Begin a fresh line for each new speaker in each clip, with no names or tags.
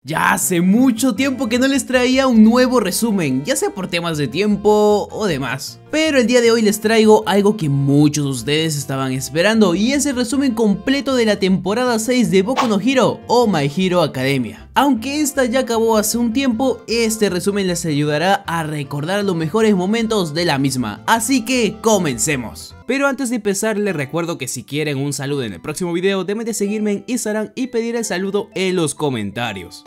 Ya hace mucho tiempo que no les traía un nuevo resumen, ya sea por temas de tiempo o demás. Pero el día de hoy les traigo algo que muchos de ustedes estaban esperando, y es el resumen completo de la temporada 6 de Boku no Hero o My Hero Academia. Aunque esta ya acabó hace un tiempo, este resumen les ayudará a recordar los mejores momentos de la misma, así que comencemos. Pero antes de empezar les recuerdo que si quieren un saludo en el próximo video deben de seguirme en Instagram y pedir el saludo en los comentarios.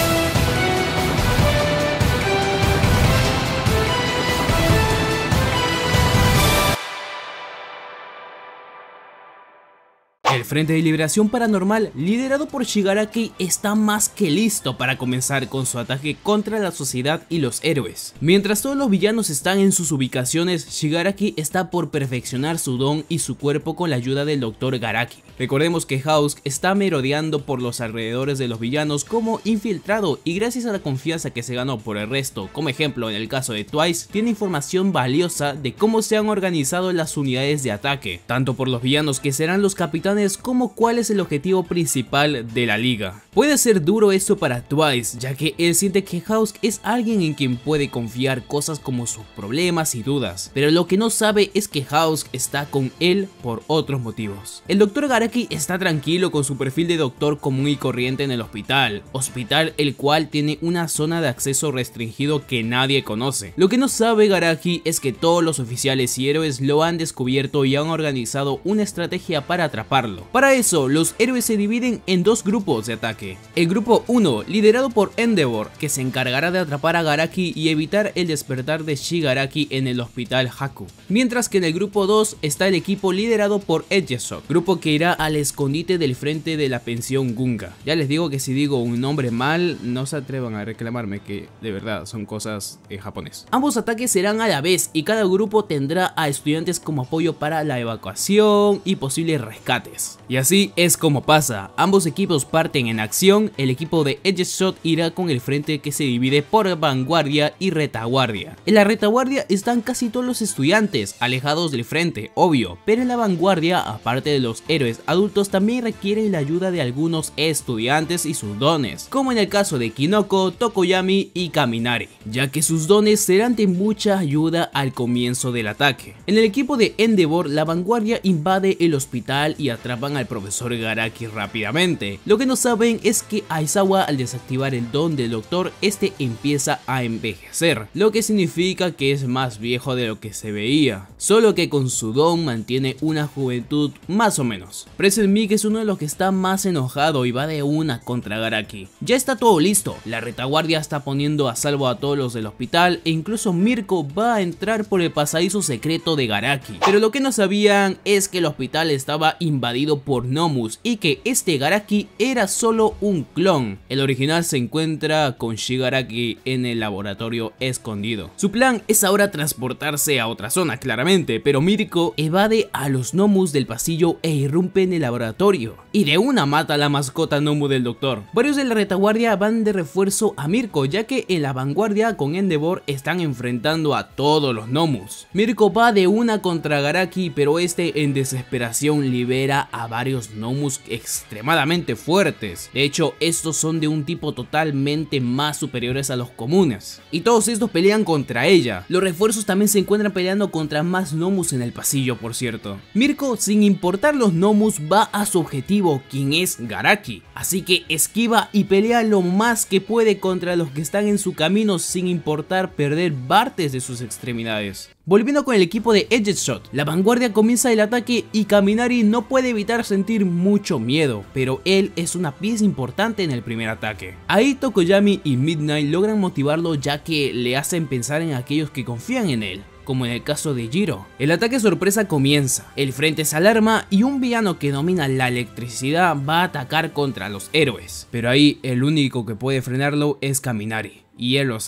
El Frente de Liberación Paranormal, liderado por Shigaraki, está más que listo para comenzar con su ataque contra la sociedad y los héroes. Mientras todos los villanos están en sus ubicaciones, Shigaraki está por perfeccionar su don y su cuerpo con la ayuda del Dr. Garaki. Recordemos que Hausk está merodeando por los alrededores de los villanos como infiltrado, y gracias a la confianza que se ganó por el resto, como ejemplo en el caso de Twice, tiene información valiosa de cómo se han organizado las unidades de ataque, tanto por los villanos que serán los capitanes como cuál es el objetivo principal de la liga. Puede ser duro esto para Twice, ya que él siente que Hausk es alguien en quien puede confiar cosas como sus problemas y dudas, pero lo que no sabe es que Hausk está con él por otros motivos. El Dr. Garaki está tranquilo con su perfil de doctor común y corriente en el hospital el cual tiene una zona de acceso restringido que nadie conoce. Lo que no sabe Garaki es que todos los oficiales y héroes lo han descubierto y han organizado una estrategia para atraparlo. Para eso, los héroes se dividen en dos grupos de ataque. El grupo 1, liderado por Endeavor, que se encargará de atrapar a Garaki y evitar el despertar de Shigaraki en el hospital Haku. Mientras que en el grupo 2 está el equipo liderado por Edgeshock, grupo que irá al escondite del frente de la pensión Gunga. Ya les digo que si digo un nombre mal, no se atrevan a reclamarme, que de verdad son cosas en japonés. Ambos ataques serán a la vez y cada grupo tendrá a estudiantes como apoyo para la evacuación y posibles rescates. Y así es como pasa, ambos equipos parten en acción. El equipo de Edgeshot irá con el frente que se divide por vanguardia y retaguardia. En la retaguardia están casi todos los estudiantes, alejados del frente, obvio, pero en la vanguardia, aparte de los héroes adultos, también requieren la ayuda de algunos estudiantes y sus dones, como en el caso de Kinoko, Tokoyami y Kaminari, ya que sus dones serán de mucha ayuda al comienzo del ataque. En el equipo de Endeavor, la vanguardia invade el hospital y atrapan al profesor Garaki rápidamente. Lo que no saben es que Aizawa, al desactivar el don del doctor, este empieza a envejecer, lo que significa que es más viejo de lo que se veía, solo que con su don mantiene una juventud más o menos. Present Mic es uno de los que está más enojado y va de una contra Garaki. Ya está todo listo, la retaguardia está poniendo a salvo a todos los del hospital e incluso Mirko va a entrar por el pasadizo secreto de Garaki. Pero lo que no sabían es que el hospital estaba invadido por Nomus y que este Garaki era solo un clon. El original se encuentra con Shigaraki en el laboratorio escondido. Su plan es ahora transportarse a otra zona, claramente, pero Mirko evade a los Nomus del pasillo e irrumpe en el laboratorio, y de una mata a la mascota Nomu del doctor. Varios de la retaguardia van de refuerzo a Mirko, ya que en la vanguardia con Endeavor están enfrentando a todos los Nomus. Mirko va de una contra Garaki, pero este en desesperación libera a varios Nomus extremadamente fuertes. De hecho, estos son de un tipo totalmente más superiores a los comunes, y todos estos pelean contra ella. Los refuerzos también se encuentran peleando contra más Nomus en el pasillo, por cierto. Mirko, sin importar los Nomus, va a su objetivo, quien es Garaki, así que esquiva y pelea lo más que puede contra los que están en su camino, sin importar perder partes de sus extremidades. Volviendo con el equipo de Edgeshot, la vanguardia comienza el ataque y Kaminari no puede evitar sentir mucho miedo, pero él es una pieza importante en el primer ataque. Ahí Tokoyami y Midnight logran motivarlo, ya que le hacen pensar en aquellos que confían en él, como en el caso de Jiro. El ataque sorpresa comienza, el frente se alarma y un villano que domina la electricidad va a atacar contra los héroes, pero ahí el único que puede frenarlo es Kaminari, y él lo sabe.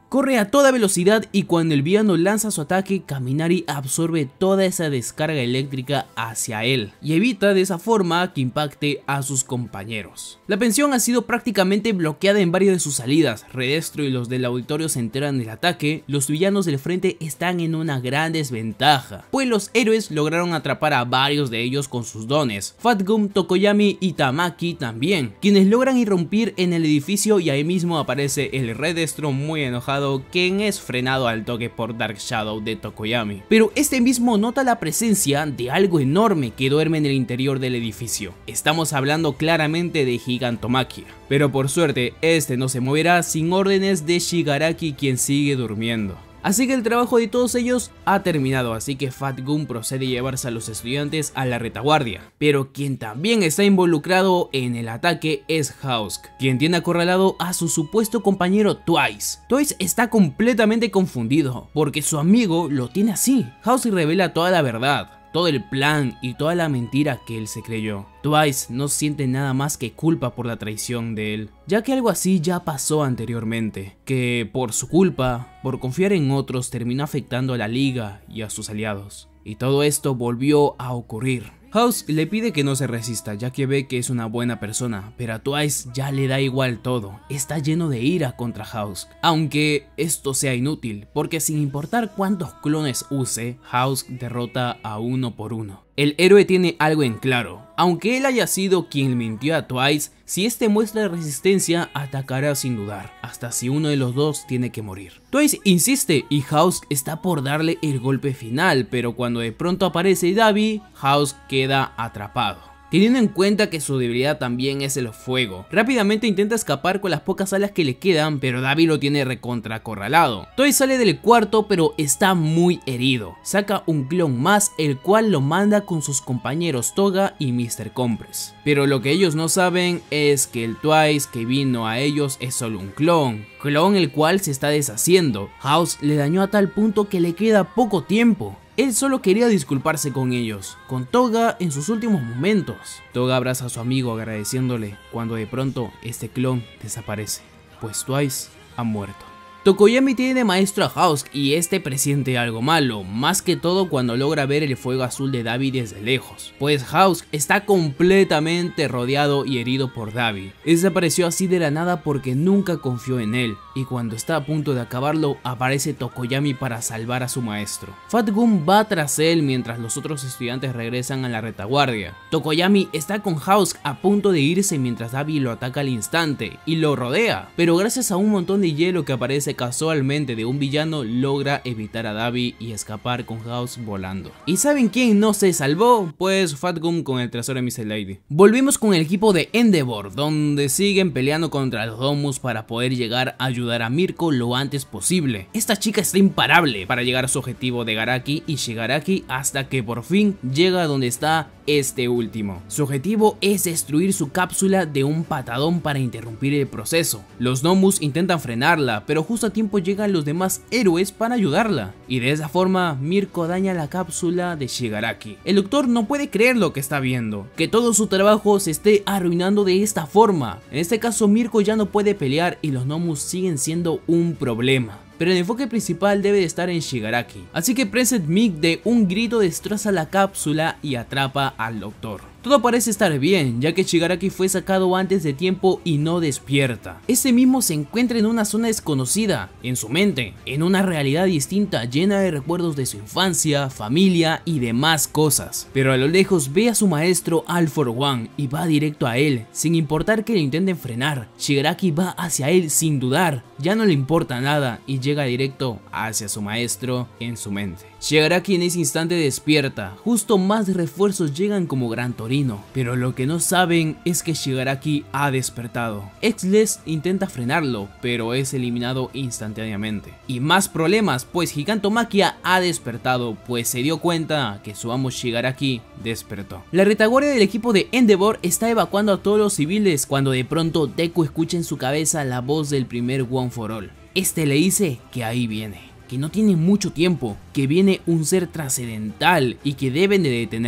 Corre a toda velocidad y cuando el villano lanza su ataque, Kaminari absorbe toda esa descarga eléctrica hacia él y evita de esa forma que impacte a sus compañeros. La pensión ha sido prácticamente bloqueada en varias de sus salidas. Redestro y los del auditorio se enteran del ataque. Los villanos del frente están en una gran desventaja, pues los héroes lograron atrapar a varios de ellos con sus dones. Fat Gun, Tokoyami y Tamaki también, quienes logran irrumpir en el edificio y ahí mismo aparece el Redestro muy enojado, quien es frenado al toque por Dark Shadow de Tokoyami. Pero este mismo nota la presencia de algo enorme que duerme en el interior del edificio. Estamos hablando claramente de Gigantomachia. Pero por suerte, este no se moverá sin órdenes de Shigaraki, quien sigue durmiendo. Así que el trabajo de todos ellos ha terminado, así que Fat Gun procede a llevarse a los estudiantes a la retaguardia. Pero quien también está involucrado en el ataque es Hausk, quien tiene acorralado a su supuesto compañero Twice. Twice está completamente confundido, porque su amigo lo tiene así. Hausk revela toda la verdad, todo el plan y toda la mentira que él se creyó. Twice no siente nada más que culpa por la traición de él, ya que algo así ya pasó anteriormente, que por su culpa, por confiar en otros, terminó afectando a la liga y a sus aliados. Y todo esto volvió a ocurrir. Hausk le pide que no se resista, ya que ve que es una buena persona, pero a Twice ya le da igual todo, está lleno de ira contra Hausk, aunque esto sea inútil, porque sin importar cuántos clones use, Hausk derrota a uno por uno. El héroe tiene algo en claro, aunque él haya sido quien mintió a Twice, si este muestra resistencia atacará sin dudar, hasta si uno de los dos tiene que morir. Twice insiste y Hausk está por darle el golpe final, pero cuando de pronto aparece Dabi, Hausk queda atrapado. Teniendo en cuenta que su debilidad también es el fuego, rápidamente intenta escapar con las pocas alas que le quedan, pero Dabi lo tiene recontra acorralado. Twice sale del cuarto pero está muy herido, saca un clon más, el cual lo manda con sus compañeros Toga y Mr. Compress. Pero lo que ellos no saben es que el Twice que vino a ellos es solo un clon el cual se está deshaciendo. Hausk le dañó a tal punto que le queda poco tiempo. Él solo quería disculparse con ellos, con Toga en sus últimos momentos. Toga abraza a su amigo agradeciéndole cuando de pronto este clon desaparece, pues Twice ha muerto. Tokoyami tiene de maestro a Hausk y este presiente algo malo, más que todo cuando logra ver el fuego azul de Dabi desde lejos, pues Hausk está completamente rodeado y herido por Dabi. Desapareció así de la nada porque nunca confió en él, y cuando está a punto de acabarlo aparece Tokoyami para salvar a su maestro. Fat Gun va tras él mientras los otros estudiantes regresan a la retaguardia. Tokoyami está con Hausk a punto de irse mientras Dabi lo ataca al instante y lo rodea, pero gracias a un montón de hielo que aparece casualmente de un villano logra evitar a Dabi y escapar con Hausk volando. ¿Y saben quién no se salvó? Pues Fat Gun con el trasero de Miss Lady. Volvimos con el equipo de Endeavor, donde siguen peleando contra los Domus para poder llegar a ayudar a Mirko lo antes posible. Esta chica está imparable para llegar a su objetivo de Garaki y Shigaraki hasta que por fin llega a donde está este último. Su objetivo es destruir su cápsula de un patadón para interrumpir el proceso. Los Domus intentan frenarla, pero justo a tiempo llegan los demás héroes para ayudarla, y de esa forma Mirko daña la cápsula de Shigaraki. El doctor no puede creer lo que está viendo, que todo su trabajo se esté arruinando de esta forma. En este caso Mirko ya no puede pelear y los Domus siguen siendo un problema. Pero el enfoque principal debe de estar en Shigaraki, así que Preset Mig de un grito destroza la cápsula y atrapa al doctor. Todo parece estar bien, ya que Shigaraki fue sacado antes de tiempo y no despierta. Este mismo se encuentra en una zona desconocida, en su mente, en una realidad distinta llena de recuerdos de su infancia, familia y demás cosas. Pero a lo lejos ve a su maestro All for One y va directo a él, sin importar que le intenten frenar. Shigaraki va hacia él sin dudar, ya no le importa nada y llega directo hacia su maestro en su mente. Shigaraki en ese instante despierta, justo más refuerzos llegan como Gran Torino, pero lo que no saben es que Shigaraki ha despertado. Exles intenta frenarlo, pero es eliminado instantáneamente. Y más problemas, pues Gigantomachia ha despertado, pues se dio cuenta que su amo Shigaraki despertó. La retaguardia del equipo de Endeavor está evacuando a todos los civiles cuando de pronto Deku escucha en su cabeza la voz del primer One for All. Este le dice que ahí viene, que no tiene mucho tiempo, que viene un ser trascendental y que deben de detenerlo.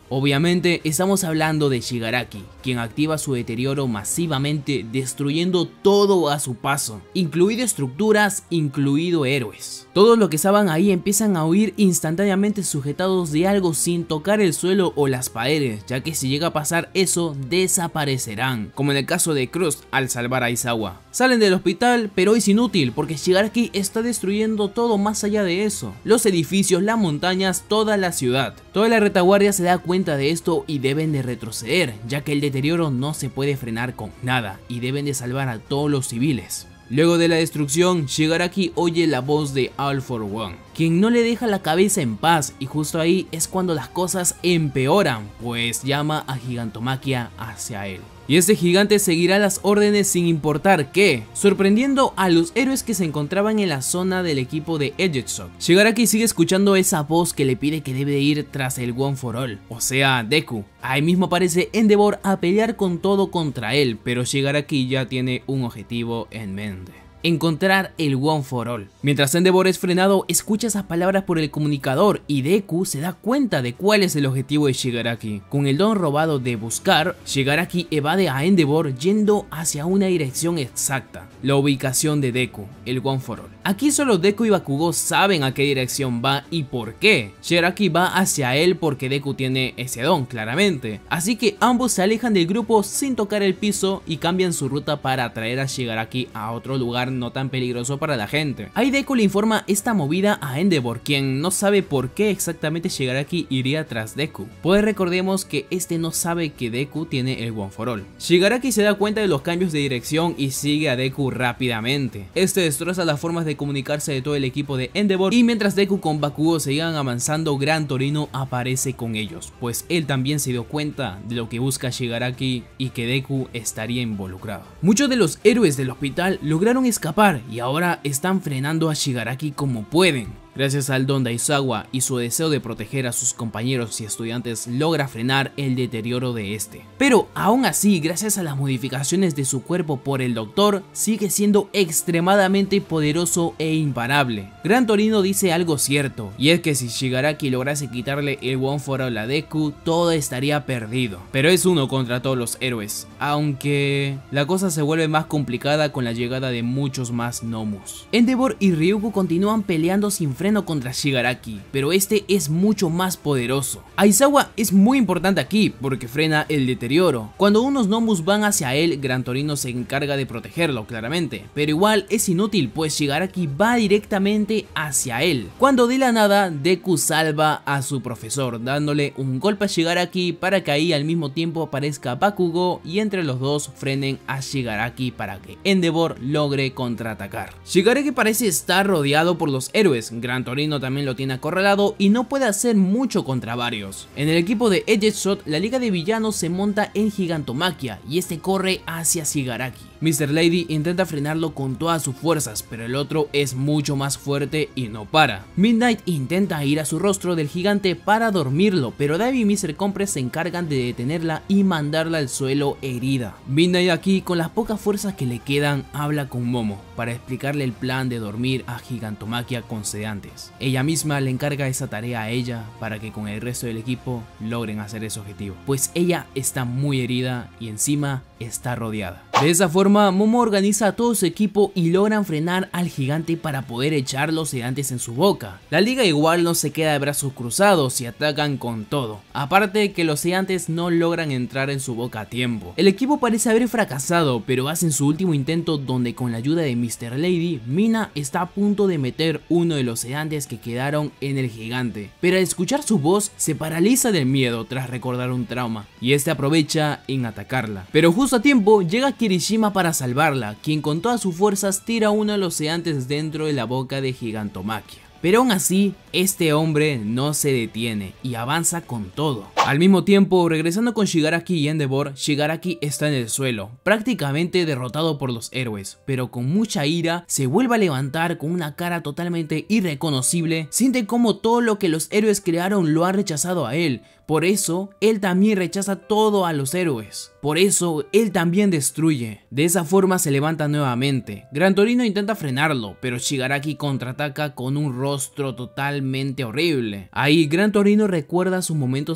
Obviamente estamos hablando de Shigaraki, quien activa su deterioro masivamente, destruyendo todo a su paso, incluido estructuras, incluido héroes. Todos los que estaban ahí empiezan a huir instantáneamente sujetados de algo sin tocar el suelo o las paredes, ya que si llega a pasar eso desaparecerán, como en el caso de Crust al salvar a Aizawa. Salen del hospital, pero es inútil porque Shigaraki está destruyendo todo más allá de eso: los edificios, las montañas, toda la ciudad. Toda la retaguardia se da cuenta de esto y deben de retroceder, ya que el deterioro no se puede frenar con nada y deben de salvar a todos los civiles. Luego de la destrucción, Shigaraki oye la voz de All for One, quien no le deja la cabeza en paz, y justo ahí es cuando las cosas empeoran, pues llama a Gigantomachia hacia él. Y este gigante seguirá las órdenes sin importar qué, sorprendiendo a los héroes que se encontraban en la zona del equipo de Edgeshot. Shigaraki sigue escuchando esa voz que le pide que debe ir tras el One for All, o sea, Deku. Ahí mismo aparece Endeavor a pelear con todo contra él, pero Shigaraki ya tiene un objetivo en mente: encontrar el One for All. Mientras Endeavor es frenado, escucha esas palabras por el comunicador y Deku se da cuenta de cuál es el objetivo de Shigaraki. Con el don robado de buscar, Shigaraki evade a Endeavor yendo hacia una dirección exacta: la ubicación de Deku, el One for All. Aquí solo Deku y Bakugou saben a qué dirección va y por qué. Shigaraki va hacia él porque Deku tiene ese don, claramente. Así que ambos se alejan del grupo sin tocar el piso y cambian su ruta para atraer a Shigaraki a otro lugar no tan peligroso para la gente. Ahí Deku le informa esta movida a Endeavor, quien no sabe por qué exactamente Shigaraki iría tras Deku, pues recordemos que este no sabe que Deku tiene el One for All. Shigaraki se da cuenta de los cambios de dirección y sigue a Deku rápidamente. Este destroza las formas de comunicarse de todo el equipo de Endeavor, y mientras Deku con Bakugou seguían avanzando, Gran Torino aparece con ellos, pues él también se dio cuenta de lo que busca Shigaraki y que Deku estaría involucrado. Muchos de los héroes del hospital lograron escapar y ahora están frenando a Shigaraki como pueden. Gracias al don de Aizawa y su deseo de proteger a sus compañeros y estudiantes, logra frenar el deterioro de este. Pero aún así, gracias a las modificaciones de su cuerpo por el doctor, sigue siendo extremadamente poderoso e imparable. Gran Torino dice algo cierto, y es que si Shigaraki lograse quitarle el One for All a Deku, todo estaría perdido. Pero es uno contra todos los héroes, aunque la cosa se vuelve más complicada con la llegada de muchos más Nomus. Endeavor y Ryugu continúan peleando sin freno contra Shigaraki, pero este es mucho más poderoso. Aizawa es muy importante aquí porque frena el deterioro. Cuando unos Nomus van hacia él, Gran Torino se encarga de protegerlo, claramente, pero igual es inútil pues Shigaraki va directamente hacia él, cuando de la nada Deku salva a su profesor dándole un golpe a Shigaraki para que ahí al mismo tiempo aparezca Bakugou y entre los dos frenen a Shigaraki para que Endeavor logre contraatacar. Shigaraki parece estar rodeado por los héroes. Gran Torino también lo tiene acorralado y no puede hacer mucho contra varios. En el equipo de Edgeshot, la liga de villanos se monta en Gigantomachia y este corre hacia Shigaraki. Mr. Lady intenta frenarlo con todas sus fuerzas, pero el otro es mucho más fuerte y no para. Midnight intenta ir a su rostro del gigante para dormirlo, pero Davy y Mr. Compress se encargan de detenerla y mandarla al suelo herida. Midnight aquí, con las pocas fuerzas que le quedan, habla con Momo para explicarle el plan de dormir a Gigantomachia con sedantes. Ella misma le encarga esa tarea a ella para que con el resto del equipo logren hacer ese objetivo, pues ella está muy herida y encima está rodeada. De esa forma, Momo organiza a todo su equipo y logran frenar al gigante para poder echar los sedantes en su boca. La liga igual no se queda de brazos cruzados y atacan con todo, aparte de que los sedantes no logran entrar en su boca a tiempo. El equipo parece haber fracasado, pero hacen su último intento donde con la ayuda de Mr. Lady, Mina está a punto de meter uno de los sedantes que quedaron en el gigante, pero al escuchar su voz se paraliza del miedo tras recordar un trauma y este aprovecha en atacarla. Pero justo a tiempo llega Kirishima para salvarla, quien con todas sus fuerzas tira uno de los sedantes dentro de la boca de Gigantomachia. Pero aún así, este hombre no se detiene y avanza con todo. Al mismo tiempo, regresando con Shigaraki y Endeavor, Shigaraki está en el suelo, prácticamente derrotado por los héroes, pero con mucha ira se vuelve a levantar con una cara totalmente irreconocible. Siente como todo lo que los héroes crearon lo ha rechazado a él. Por eso, él también rechaza todo a los héroes. Por eso, él también destruye. De esa forma se levanta nuevamente. Gran Torino intenta frenarlo, pero Shigaraki contraataca con un rostro totalmente horrible. Ahí, Gran Torino recuerda sus momentos al lado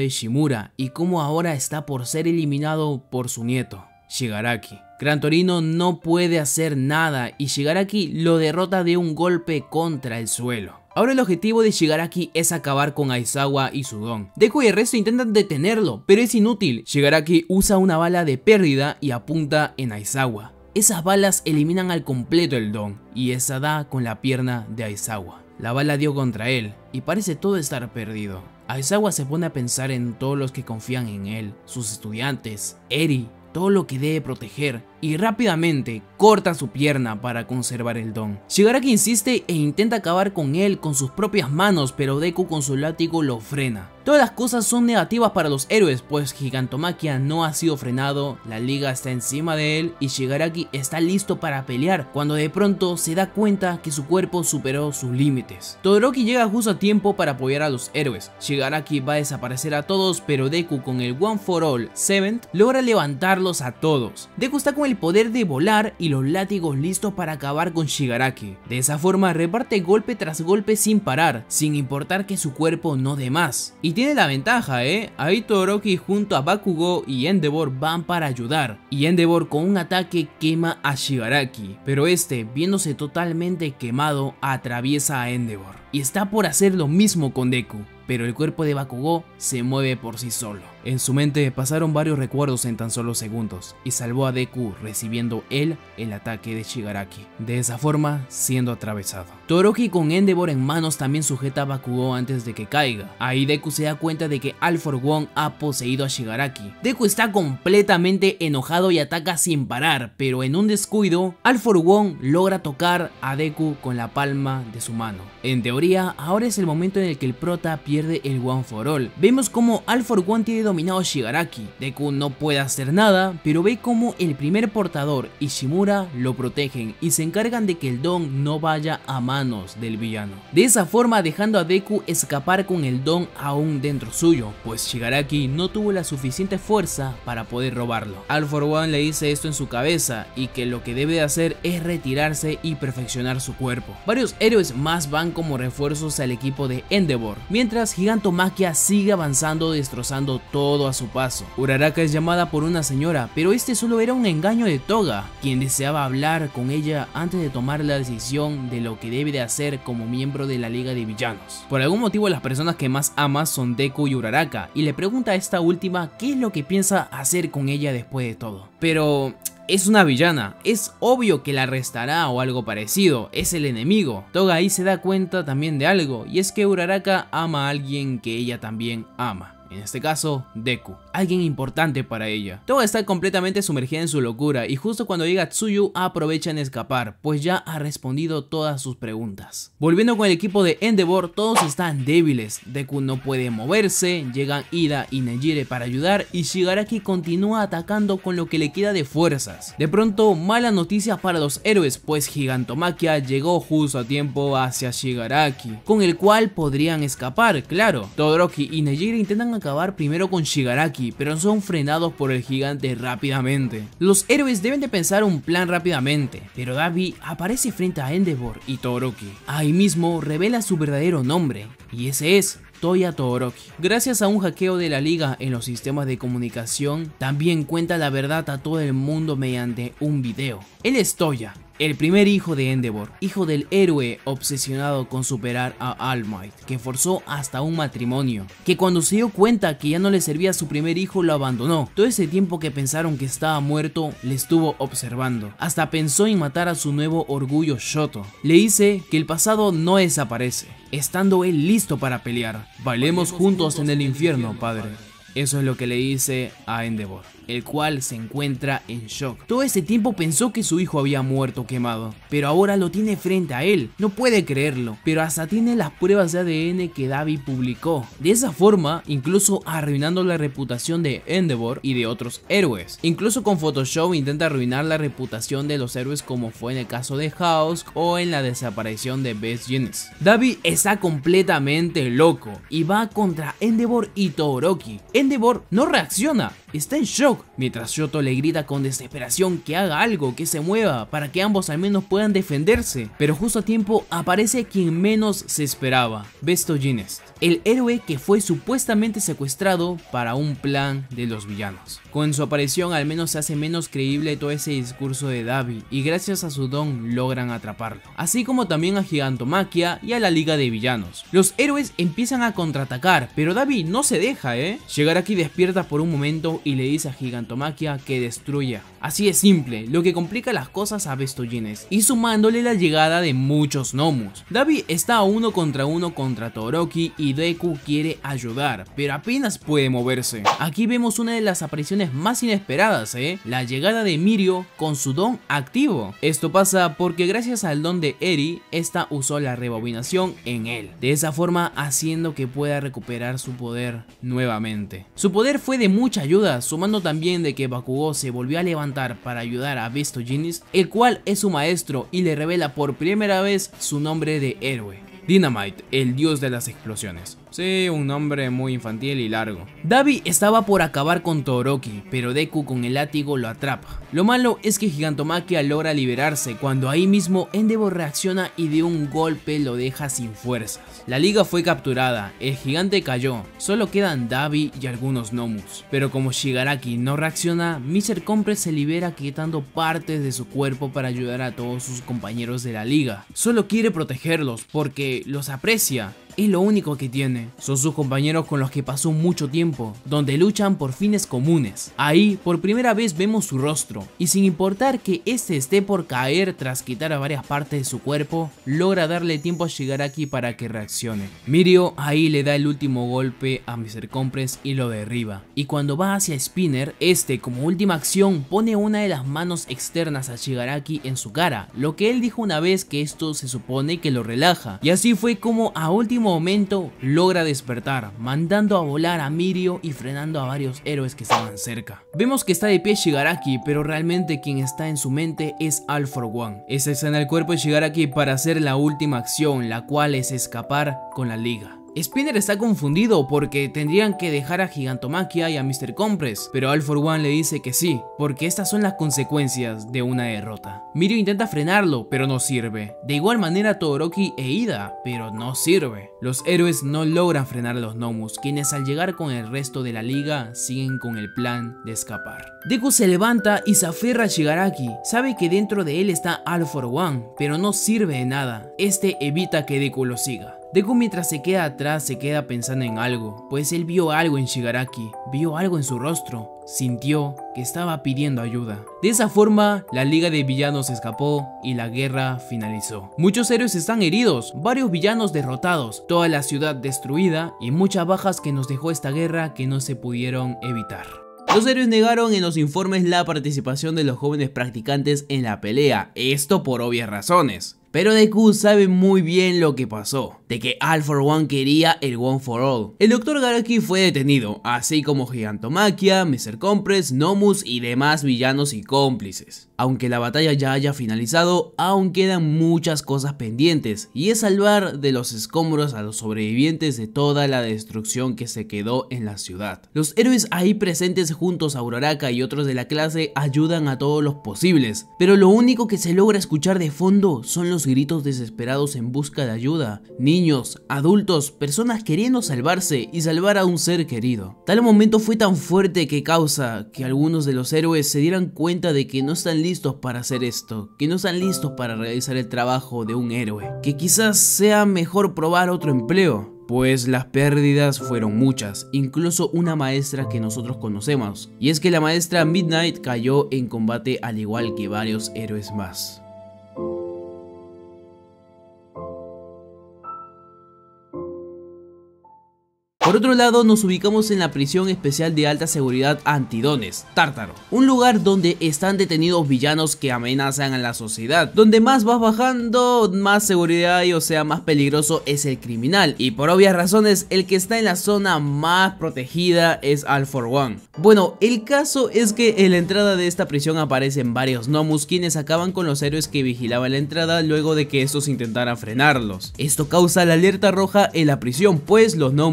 de Shimura y cómo ahora está por ser eliminado por su nieto, Shigaraki. Gran Torino no puede hacer nada y Shigaraki lo derrota de un golpe contra el suelo. Ahora el objetivo de Shigaraki es acabar con Aizawa y su don. Deku y el resto intentan detenerlo, pero es inútil. Shigaraki usa una bala de pérdida y apunta en Aizawa. Esas balas eliminan al completo el don y esa da con la pierna de Aizawa. La bala dio contra él y parece todo estar perdido. Aizawa se pone a pensar en todos los que confían en él, sus estudiantes, Eri, todo lo que debe proteger, y rápidamente corta su pierna para conservar el don. Shigaraki insiste e intenta acabar con él con sus propias manos, pero Deku con su látigo lo frena. Todas las cosas son negativas para los héroes, pues Gigantomachia no ha sido frenado, la liga está encima de él y Shigaraki está listo para pelear, cuando de pronto se da cuenta que su cuerpo superó sus límites. Todoroki llega justo a tiempo para apoyar a los héroes. Shigaraki va a desaparecer a todos, pero Deku con el One for All 7 logra levantarlos a todos. Deku está con el poder de volar y los látigos listos para acabar con Shigaraki. De esa forma reparte golpe tras golpe sin parar, sin importar que su cuerpo no dé más. Y tiene la ventaja, ahí Todoroki junto a Bakugo y Endeavor van para ayudar, y Endeavor con un ataque quema a Shigaraki, pero este, viéndose totalmente quemado, atraviesa a Endeavor y está por hacer lo mismo con Deku, pero el cuerpo de Bakugo se mueve por sí solo. En su mente pasaron varios recuerdos en tan solo segundos y salvó a Deku recibiendo él el ataque de Shigaraki, de esa forma siendo atravesado. Todoroki con Endeavor en manos también sujeta a Bakugo antes de que caiga. Ahí Deku se da cuenta de que All For One ha poseído a Shigaraki. Deku está completamente enojado y ataca sin parar, pero en un descuido All For One logra tocar a Deku con la palma de su mano. En teoría ahora es el momento en el que el prota pierde el One for All. Vemos como All For One tiene dominado a Shigaraki. Deku no puede hacer nada, pero ve como el primer portador y Shimura lo protegen y se encargan de que el don no vaya a manos del villano. De esa forma dejando a Deku escapar con el don aún dentro suyo, pues Shigaraki no tuvo la suficiente fuerza para poder robarlo. All For One le dice esto en su cabeza y que lo que debe de hacer es retirarse y perfeccionar su cuerpo. Varios héroes más van como refuerzos al equipo de Endeavor, mientras Gigantomachia sigue avanzando destrozando todo a su paso. Uraraka es llamada por una señora, pero este solo era un engaño de Toga, quien deseaba hablar con ella antes de tomar la decisión de lo que debe de hacer como miembro de la Liga de Villanos. Por algún motivo las personas que más ama son Deku y Uraraka, y le pregunta a esta última qué es lo que piensa hacer con ella después de todo. Pero es una villana, es obvio que la arrestará o algo parecido, es el enemigo. Toga ahí se da cuenta también de algo, y es que Uraraka ama a alguien que ella también ama. En este caso, Deku, alguien importante para ella. Toga está completamente sumergida en su locura y justo cuando llega Tsuyu aprovecha en escapar, pues ya ha respondido todas sus preguntas. Volviendo con el equipo de Endeavor, todos están débiles, Deku no puede moverse, llegan Ida y Nejire para ayudar y Shigaraki continúa atacando con lo que le queda de fuerzas. De pronto, malas noticias para los héroes, pues Gigantomachia llegó justo a tiempo hacia Shigaraki, con el cual podrían escapar, claro. Todoroki y Nejire intentan acabar primero con Shigaraki, pero son frenados por el gigante rápidamente. Los héroes deben de pensar un plan rápidamente, pero Dabi aparece frente a Endeavor y Todoroki. Ahí mismo revela su verdadero nombre, y ese es Toya Todoroki. Gracias a un hackeo de la liga en los sistemas de comunicación, también cuenta la verdad a todo el mundo mediante un video. Él es Toya, el primer hijo de Endeavor, hijo del héroe obsesionado con superar a All Might, que forzó hasta un matrimonio, que cuando se dio cuenta que ya no le servía a su primer hijo lo abandonó. Todo ese tiempo que pensaron que estaba muerto, le estuvo observando, hasta pensó en matar a su nuevo orgullo Shoto. Le dice que el pasado no desaparece, estando él listo para pelear. Bailemos juntos en el infierno, padre. Eso es lo que le dice a Endeavor, el cual se encuentra en shock. Todo ese tiempo pensó que su hijo había muerto quemado, pero ahora lo tiene frente a él. No puede creerlo, pero hasta tiene las pruebas de ADN que Dabi publicó. De esa forma, incluso arruinando la reputación de Endeavor y de otros héroes. Incluso con Photoshop intenta arruinar la reputación de los héroes, como fue en el caso de House o en la desaparición de Best Jeans. Dabi está completamente loco y va contra Endeavor y Todoroki. Endeavor no reacciona, está en shock, shock, mientras Shoto le grita con desesperación que haga algo, que se mueva, para que ambos al menos puedan defenderse. Pero justo a tiempo aparece quien menos se esperaba, Besto Ginest, el héroe que fue supuestamente secuestrado para un plan de los villanos. Con su aparición al menos se hace menos creíble todo ese discurso de Dabi, y gracias a su don logran atraparlo, así como también a Gigantomachia y a la Liga de Villanos. Los héroes empiezan a contraatacar, pero Dabi no se deja, Shigaraki despierta por un momento y le dice a Gigantomachia que destruya. Así de simple, lo que complica las cosas a Besto Ginest, y sumándole la llegada de muchos Nomus. Dabi está a 1 contra 1 contra Todoroki y Deku quiere ayudar, pero apenas puede moverse. Aquí vemos una de las apariciones más inesperadas, la llegada de Mirio con su don activo. Esto pasa porque gracias al don de Eri, esta usó la rebobinación en él, de esa forma haciendo que pueda recuperar su poder nuevamente. Su poder fue de mucha ayuda, sumando también de que Bakugou se volvió a levantar para ayudar a Besto Ginest, el cual es su maestro y le revela por primera vez su nombre de héroe: Dynamite, el dios de las explosiones. Sí, un nombre muy infantil y largo. Dabi estaba por acabar con Todoroki, pero Deku con el látigo lo atrapa. Lo malo es que Gigantomachia logra liberarse cuando ahí mismo Endeavor reacciona y de un golpe lo deja sin fuerzas. La liga fue capturada, el gigante cayó, solo quedan Dabi y algunos Nomus. Pero como Shigaraki no reacciona, Mr. Compre se libera quitando partes de su cuerpo para ayudar a todos sus compañeros de la liga. Solo quiere protegerlos porque los aprecia. Es lo único que tiene. Son sus compañeros con los que pasó mucho tiempo, donde luchan por fines comunes. Ahí por primera vez vemos su rostro, y sin importar que este esté por caer tras quitar a varias partes de su cuerpo, logra darle tiempo a Shigaraki para que reaccione. Mirio ahí le da el último golpe a Mr. Compress y lo derriba, y cuando va hacia Spinner, este como última acción pone una de las manos externas a Shigaraki en su cara, lo que él dijo una vez que esto se supone que lo relaja, y así fue como a último momento logra despertar, mandando a volar a Mirio y frenando a varios héroes que estaban cerca. Vemos que está de pie Shigaraki, pero realmente quien está en su mente es All For One. Esa está en el cuerpo de Shigaraki para hacer la última acción, la cual es escapar con la liga. Spinner está confundido porque tendrían que dejar a Gigantomachia y a Mr. Compress, pero All For One le dice que sí, porque estas son las consecuencias de una derrota. Mirio intenta frenarlo, pero no sirve. De igual manera Todoroki e Ida, pero no sirve. Los héroes no logran frenar a los Nomus, quienes al llegar con el resto de la liga siguen con el plan de escapar. Deku se levanta y se aferra a Shigaraki. Sabe que dentro de él está All For One, pero no sirve de nada. Este evita que Deku lo siga. Deku mientras se queda atrás se queda pensando en algo, pues él vio algo en Shigaraki, vio algo en su rostro, sintió que estaba pidiendo ayuda. De esa forma, la Liga de Villanos escapó y la guerra finalizó. Muchos héroes están heridos, varios villanos derrotados, toda la ciudad destruida y muchas bajas que nos dejó esta guerra que no se pudieron evitar. Los héroes negaron en los informes la participación de los jóvenes practicantes en la pelea, esto por obvias razones. Pero Deku sabe muy bien lo que pasó, de que All For One quería el One For All. El Dr. Garaki fue detenido, así como Gigantomachia, Mr. Compress, Nomus y demás villanos y cómplices. Aunque la batalla ya haya finalizado, aún quedan muchas cosas pendientes, y es salvar de los escombros a los sobrevivientes de toda la destrucción que se quedó en la ciudad. Los héroes ahí presentes juntos a Uraraka y otros de la clase ayudan a todos los posibles, pero lo único que se logra escuchar de fondo son los gritos desesperados en busca de ayuda, niños, adultos, personas queriendo salvarse y salvar a un ser querido. Tal momento fue tan fuerte que causa que algunos de los héroes se dieran cuenta de que no están listos para hacer esto, que no están listos para realizar el trabajo de un héroe, que quizás sea mejor probar otro empleo. Pues las pérdidas fueron muchas, incluso una maestra que nosotros conocemos, y es que la maestra Midnight cayó en combate al igual que varios héroes más. Por otro lado, nos ubicamos en la prisión especial de alta seguridad Antidones, Tártaro, un lugar donde están detenidos villanos que amenazan a la sociedad. Donde más vas bajando, más seguridad hay, o sea, más peligroso es el criminal, y por obvias razones el que está en la zona más protegida es All For One. Bueno, el caso es que en la entrada de esta prisión aparecen varios Nomus, quienes acaban con los héroes que vigilaban la entrada luego de que estos intentaran frenarlos. Esto causa la alerta roja en la prisión, pues los Nomus lograron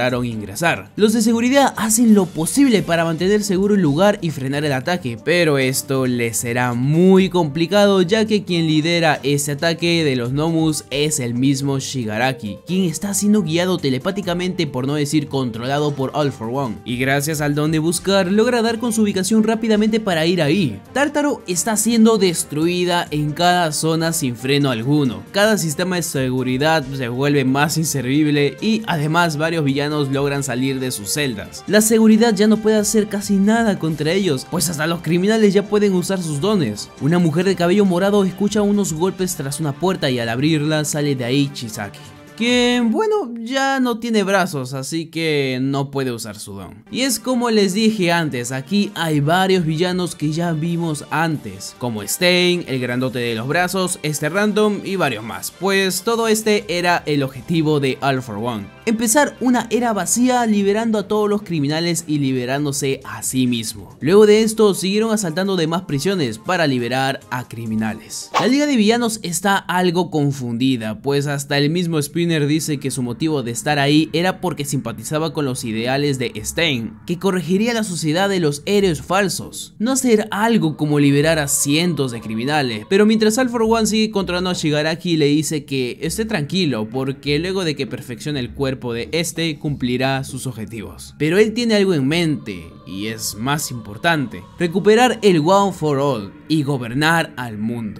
lograron ingresar. Los de seguridad hacen lo posible para mantener seguro el lugar y frenar el ataque, pero esto les será muy complicado, ya que quien lidera ese ataque de los Nomus es el mismo Shigaraki, quien está siendo guiado telepáticamente, por no decir controlado, por All For One, y gracias al don de buscar logra dar con su ubicación rápidamente para ir ahí. Tártaro está siendo destruida en cada zona sin freno alguno, cada sistema de seguridad se vuelve más inservible y además varios villanos logran salir de sus celdas. La seguridad ya no puede hacer casi nada contra ellos, pues hasta los criminales ya pueden usar sus dones. Una mujer de cabello morado escucha unos golpes tras una puerta y al abrirla sale de ahí Chisaki, que bueno, ya no tiene brazos, así que no puede usar su don. Y es como les dije antes, aquí hay varios villanos que ya vimos antes, como Stein, el grandote de los brazos, este random y varios más, pues todo este era el objetivo de All For One: empezar una era vacía liberando a todos los criminales y liberándose a sí mismo. Luego de esto siguieron asaltando demás prisiones para liberar a criminales. La liga de villanos está algo confundida, pues hasta el mismo Spinner dice que su motivo de estar ahí era porque simpatizaba con los ideales de Stein, que corregiría la sociedad de los héroes falsos, no hacer algo como liberar a cientos de criminales. Pero mientras All For One sigue controlando a Shigaraki, le dice que esté tranquilo porque luego de que perfeccione el cuerpo de este cumplirá sus objetivos. Pero él tiene algo en mente y es más importante: recuperar el One For All y gobernar al mundo.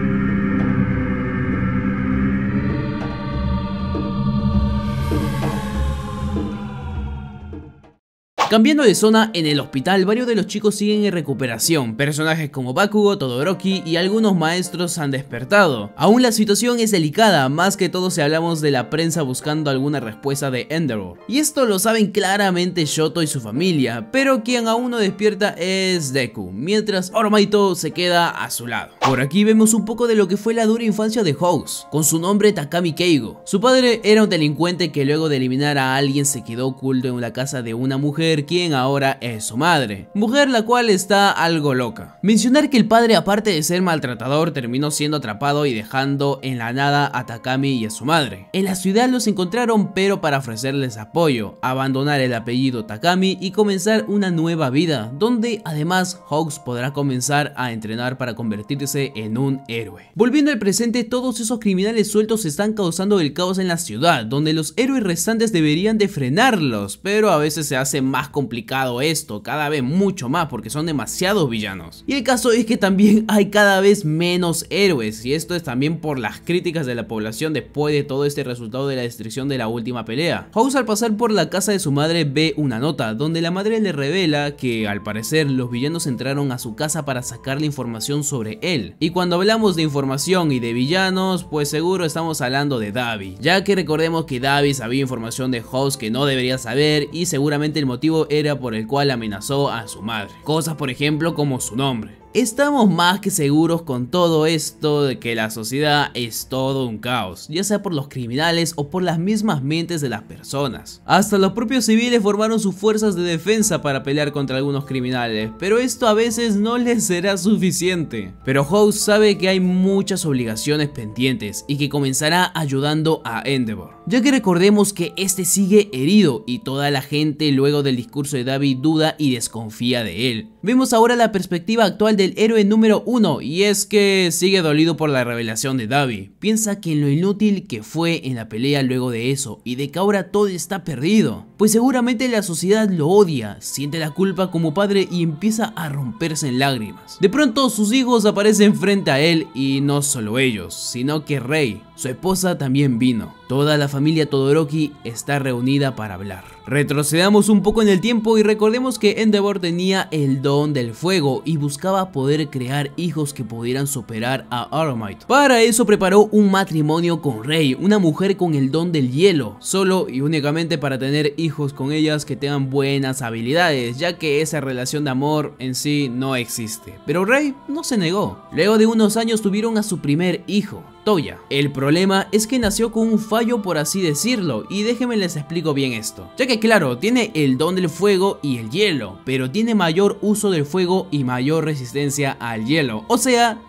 Cambiando de zona, en el hospital varios de los chicos siguen en recuperación. Personajes como Bakugo, Todoroki y algunos maestros han despertado. Aún la situación es delicada, más que todo si hablamos de la prensa buscando alguna respuesta de Endeavor. Y esto lo saben claramente Shoto y su familia, pero quien aún no despierta es Deku, mientras Oromaito se queda a su lado. Por aquí vemos un poco de lo que fue la dura infancia de House, con su nombre Takami Keigo. Su padre era un delincuente que luego de eliminar a alguien se quedó oculto en la casa de una mujer, quien ahora es su madre, mujer la cual está algo loca. Mencionar que el padre, aparte de ser maltratador, terminó siendo atrapado y dejando en la nada a Takami y a su madre. En la ciudad los encontraron, pero para ofrecerles apoyo, abandonar el apellido Takami y comenzar una nueva vida, donde además Hawks podrá comenzar a entrenar para convertirse en un héroe. Volviendo al presente, todos esos criminales sueltos están causando el caos en la ciudad, donde los héroes restantes deberían de frenarlos, pero a veces se hace más complicado esto, cada vez mucho más, porque son demasiados villanos. Y el caso es que también hay cada vez menos héroes, y esto es también por las críticas de la población después de todo este resultado de la destrucción de la última pelea. House, al pasar por la casa de su madre, ve una nota donde la madre le revela que al parecer los villanos entraron a su casa para sacarle información sobre él. Y cuando hablamos de información y de villanos, pues seguro estamos hablando de Dabi, ya que recordemos que Dabi sabía información de House que no debería saber, y seguramente el motivo era por el cual amenazó a su madre. Cosas por ejemplo como su nombre. Estamos más que seguros con todo esto de que la sociedad es todo un caos, ya sea por los criminales o por las mismas mentes de las personas. Hasta los propios civiles formaron sus fuerzas de defensa para pelear contra algunos criminales, pero esto a veces no les será suficiente. Pero House sabe que hay muchas obligaciones pendientes y que comenzará ayudando a Endeavor, ya que recordemos que este sigue herido y toda la gente luego del discurso de Dabi duda y desconfía de él. Vemos ahora la perspectiva actual del héroe número 1, y es que sigue dolido por la revelación de Dabi. Piensa que en lo inútil que fue en la pelea luego de eso, y de que ahora todo está perdido, pues seguramente la sociedad lo odia, siente la culpa como padre y empieza a romperse en lágrimas. De pronto sus hijos aparecen frente a él, y no solo ellos, sino que Rei, su esposa, también vino. Toda la familia Todoroki está reunida para hablar. Retrocedamos un poco en el tiempo y recordemos que Endeavor tenía el don del fuego y buscaba poder crear hijos que pudieran superar a Oromaito. Para eso preparó un matrimonio con Rei, una mujer con el don del hielo, solo y únicamente para tener hijos con ellas que tengan buenas habilidades, ya que esa relación de amor en sí no existe. Pero Rei no se negó. Luego de unos años tuvieron a su primer hijo, Toya. El problema es que nació con un fallo, por así decirlo, y déjenme les explico bien esto, ya que claro, tiene el don del fuego y el hielo, pero tiene mayor uso del fuego y mayor resistencia al hielo, o sea,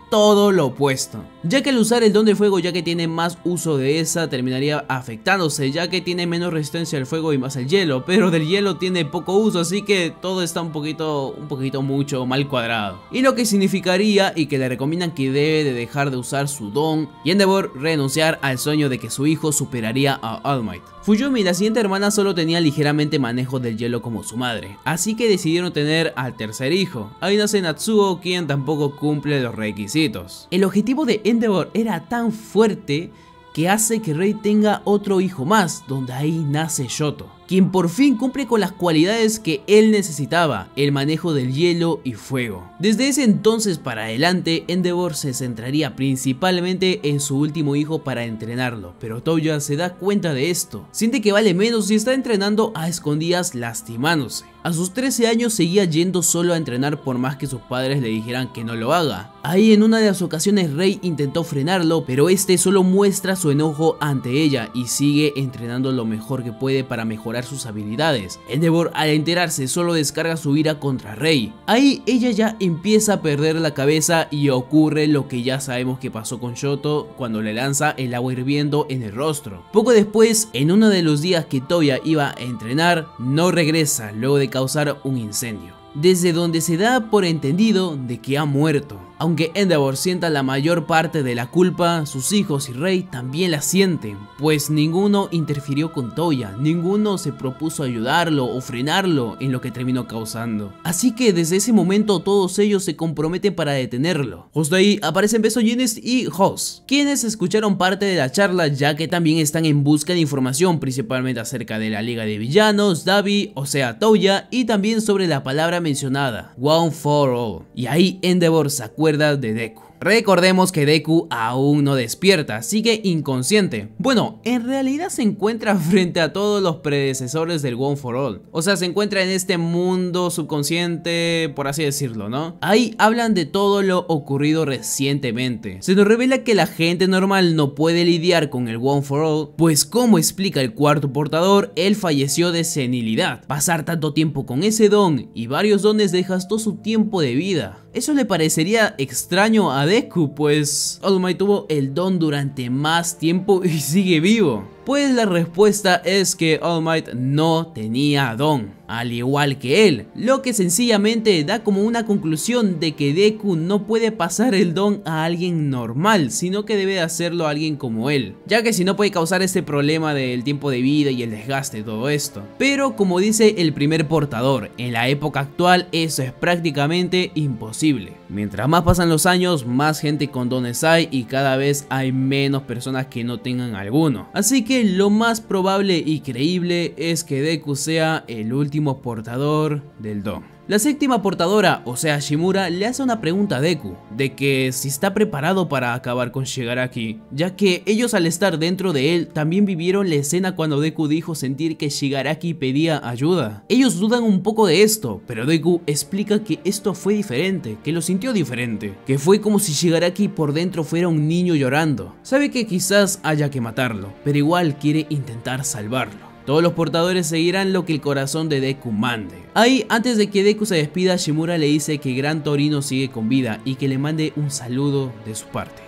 todo lo opuesto, ya que al usar el don de fuego, ya que tiene más uso de esa, terminaría afectándose, ya que tiene menos resistencia al fuego y más al hielo, pero del hielo tiene poco uso, así que todo está un poquito mucho mal cuadrado, y lo que significaría y que le recomiendan que debe de dejar de usar su don y Endeavor renunciar al sueño de que su hijo superaría a All Might. Fuyumi, la siguiente hermana, solo tenía ligeramente manejo del hielo como su madre, así que decidieron tener al tercer hijo. Ahí nace Natsuo, quien tampoco cumple los requisitos. El objetivo de Endeavor era tan fuerte que hace que Rei tenga otro hijo más, donde ahí nace Shoto, quien por fin cumple con las cualidades que él necesitaba, el manejo del hielo y fuego. Desde ese entonces para adelante, Endeavor se centraría principalmente en su último hijo para entrenarlo, pero Toya se da cuenta de esto, siente que vale menos y está entrenando a escondidas lastimándose. A sus 13 años seguía yendo solo a entrenar por más que sus padres le dijeran que no lo haga. Ahí en una de las ocasiones Rei intentó frenarlo, pero este solo muestra su enojo ante ella y sigue entrenando lo mejor que puede para mejorar sus habilidades. Endeavor, al enterarse, solo descarga su ira contra Rei. Ahí ella ya empieza a perder la cabeza y ocurre lo que ya sabemos que pasó con Shoto cuando le lanza el agua hirviendo en el rostro. Poco después, en uno de los días que Toya iba a entrenar, no regresa luego de causar un incendio, desde donde se da por entendido de que ha muerto. Aunque Endeavor sienta la mayor parte de la culpa, sus hijos y Rei también la sienten, pues ninguno interfirió con Toya, ninguno se propuso ayudarlo o frenarlo en lo que terminó causando. Así que desde ese momento todos ellos se comprometen para detenerlo. Justo ahí aparecen Beso Jeans y Hoss, quienes escucharon parte de la charla, ya que también están en busca de información, principalmente acerca de la Liga de Villanos, Dabi, o sea Toya, y también sobre la palabra mencionada, One for All. Y ahí Endeavor se acuerda de Deku. Recordemos que Deku aún no despierta, sigue inconsciente. Bueno, en realidad se encuentra frente a todos los predecesores del One for All. O sea, se encuentra en este mundo subconsciente, por así decirlo, ¿no? Ahí hablan de todo lo ocurrido recientemente. Se nos revela que la gente normal no puede lidiar con el One for All, pues como explica el cuarto portador, él falleció de senilidad. Pasar tanto tiempo con ese don y varios dones desgastó su tiempo de vida. Eso le parecería extraño a Deku, pues All Might tuvo el don durante más tiempo y sigue vivo. Pues la respuesta es que All Might no tenía don, al igual que él, lo que sencillamente da como una conclusión de que Deku no puede pasar el don a alguien normal, sino que debe hacerlo a alguien como él, ya que si no puede causar este problema del tiempo de vida y el desgaste de todo esto. Pero como dice el primer portador, en la época actual eso es prácticamente imposible. Mientras más pasan los años, más gente con dones hay y cada vez hay menos personas que no tengan alguno. Así que lo más probable y creíble es que Deku sea el último portador del don. La séptima portadora, o sea Shimura, le hace una pregunta a Deku, de que si está preparado para acabar con Shigaraki, ya que ellos al estar dentro de él también vivieron la escena cuando Deku dijo sentir que Shigaraki pedía ayuda. Ellos dudan un poco de esto, pero Deku explica que esto fue diferente, que lo sintió diferente, que fue como si Shigaraki por dentro fuera un niño llorando. Sabe que quizás haya que matarlo, pero igual quiere intentar salvarlo. Todos los portadores seguirán lo que el corazón de Deku mande. Ahí, antes de que Deku se despida, Shimura le dice que Gran Torino sigue con vida y que le mande un saludo de su parte.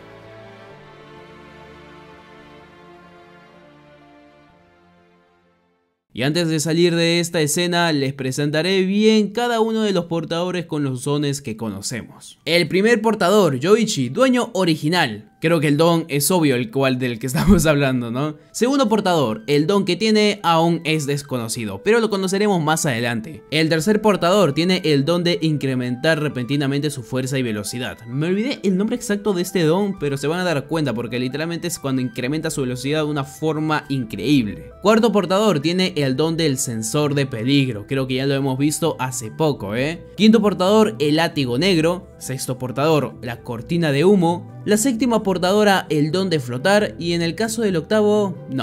Y antes de salir de esta escena, les presentaré bien cada uno de los portadores con los dones que conocemos. El primer portador, Yoichi, dueño original. Creo que el don es obvio el cual del que estamos hablando, ¿no? Segundo portador, el don que tiene aún es desconocido, pero lo conoceremos más adelante. El tercer portador tiene el don de incrementar repentinamente su fuerza y velocidad. Me olvidé el nombre exacto de este don, pero se van a dar cuenta porque literalmente es cuando incrementa su velocidad de una forma increíble. Cuarto portador tiene el don del sensor de peligro, creo que ya lo hemos visto hace poco, Quinto portador, el látigo negro. Sexto portador, la cortina de humo. La séptima portadora, el don de flotar, y en el caso del octavo, no.